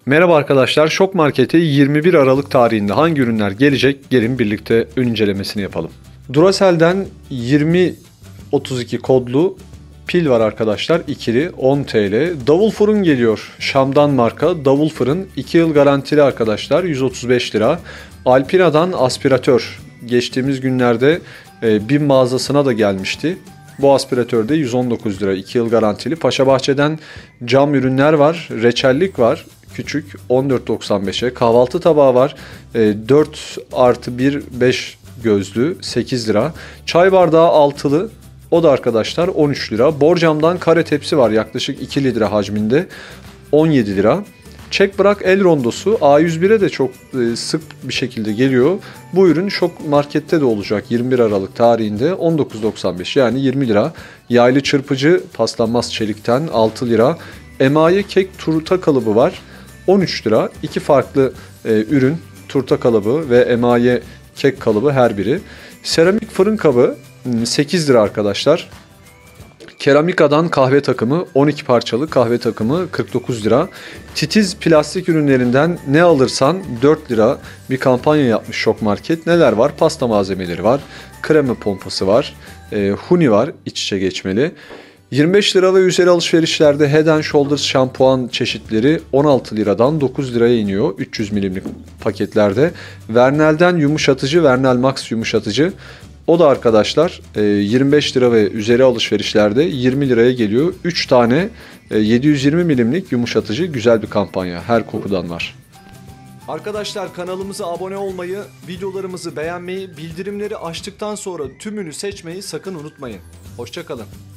Merhaba arkadaşlar, Şok Market'e 21 Aralık tarihinde hangi ürünler gelecek? Gelin birlikte ön incelemesini yapalım. Duracell'den 2032 kodlu pil var arkadaşlar, ikili 10 TL. Davul fırın geliyor, Şam'dan marka davul fırın, 2 yıl garantili arkadaşlar, 135 lira. Alpina'dan aspiratör, geçtiğimiz günlerde BİM mağazasına da gelmişti. Bu aspiratör de 119 lira, 2 yıl garantili. Paşabahçe'den cam ürünler var, reçellik var. Küçük 14.95'e, kahvaltı tabağı var 4 artı 1 5 gözlü 8 lira. Çay bardağı altılı, o da arkadaşlar 13 lira. Borcam'dan kare tepsi var, yaklaşık 2 litre hacminde, 17 lira. Çek bırak el rondosu A101'e de çok sık bir şekilde geliyor. Bu ürün Şok Market'te de olacak 21 Aralık tarihinde, 19.95 yani 20 lira. Yaylı çırpıcı paslanmaz çelikten 6 lira. Emaye kek turta kalıbı var, 13 lira. İki farklı ürün, turta kalıbı ve emaye kek kalıbı her biri. Seramik fırın kabı 8 lira arkadaşlar. Keramika'dan kahve takımı, 12 parçalı kahve takımı 49 lira. Titiz plastik ürünlerinden ne alırsan 4 lira bir kampanya yapmış Şok Market. Neler var? Pasta malzemeleri var, krema pompası var, huni var iç içe geçmeli. 25 lira ve üzeri alışverişlerde Head and Shoulders şampuan çeşitleri 16 liradan 9 liraya iniyor 300 milimlik paketlerde. Vernel'den yumuşatıcı, Vernel Max yumuşatıcı, o da arkadaşlar 25 lira ve üzeri alışverişlerde 20 liraya geliyor. 3 tane 720 milimlik yumuşatıcı, güzel bir kampanya, her kokudan var. Arkadaşlar, kanalımıza abone olmayı, videolarımızı beğenmeyi, bildirimleri açtıktan sonra tümünü seçmeyi sakın unutmayın. Hoşça kalın.